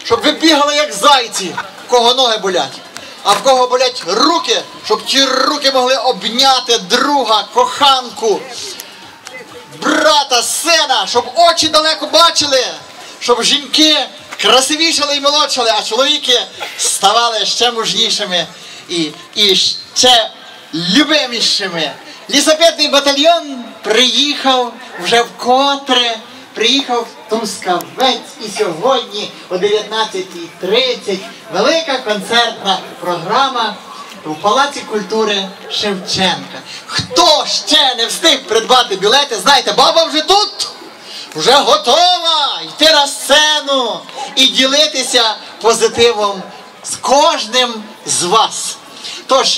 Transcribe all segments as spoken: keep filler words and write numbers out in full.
щоб ви бігали як зайці, в кого ноги болять. А в кого болять руки, щоб ті руки могли обняти друга, коханку, брата, сина, щоб очі далеко бачили, щоб жінки красивішали і молодшали, а чоловіки ставали ще мужнішими і, і ще любимішими. Лісопедний батальйон приїхав вже вкотре, приїхав в Трускавець, і сьогодні о дев'ятнадцятій тридцять велика концертна програма в Палаці культури Шевченка. Хто ще не встиг придбати білети, знаєте, баба вже тут, вже готова йти на сцену і ділитися позитивом з кожним з вас. Тож,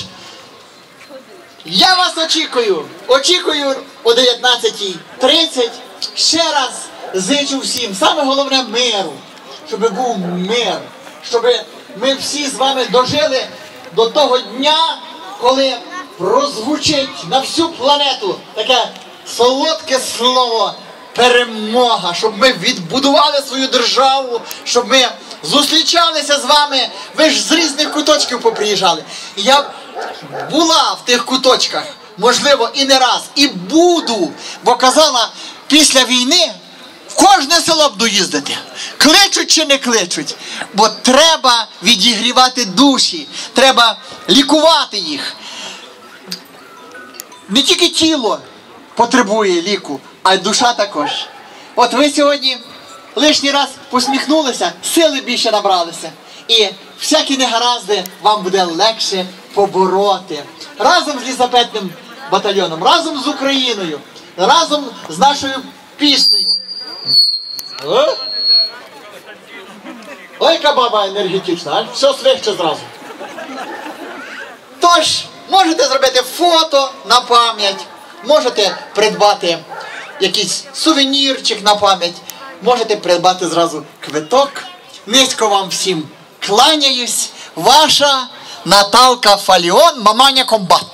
я вас очікую, очікую о дев'ятнадцятій тридцять. Ще раз зичу всім, саме головне миру, щоб був мир, щоб ми всі з вами дожили до того дня, коли прозвучить на всю планету таке солодке слово перемога, щоб ми відбудували свою державу, щоб ми зустрічалися з вами. Ви ж з різних куточків поприїжджали. І я була в тих куточках, можливо, і не раз, і буду, бо казала, після війни в кожне село буду їздити. Кличуть чи не кличуть, бо треба відігрівати душі, треба лікувати їх. Не тільки тіло потребує ліку, а й душа також. От ви сьогодні лишній раз посміхнулися, сили більше набралися. І всякі негаразди вам буде легше побороти. Разом з лісопедним батальйоном, разом з Україною, разом з нашою піснею. О? Ой, яка баба енергетична, а? Все свище зразу. Тож, можете зробити фото на пам'ять, можете придбати якийсь сувенірчик на пам'ять, можете придбати зразу квиток. Низько вам всім кланяюсь. Ваша Наталка Фаліон, маманя комбат.